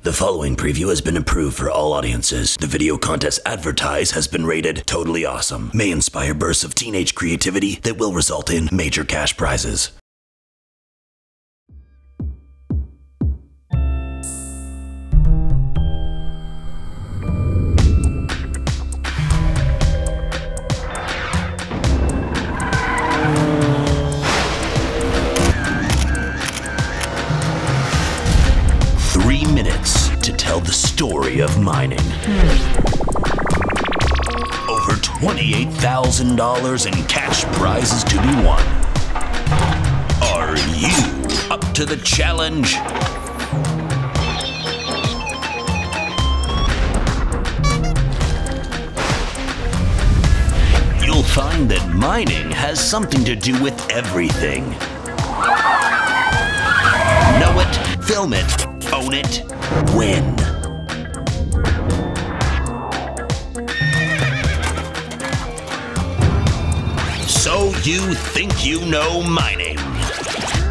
The following preview has been approved for all audiences. The video contest advertised has been rated totally awesome. May inspire bursts of teenage creativity that will result in major cash prizes. To tell the story of mining. Over $28,000 in cash prizes to be won. Are you up to the challenge? You'll find that mining has something to do with everything. Know it, film it, own it, win. So you think you know mining?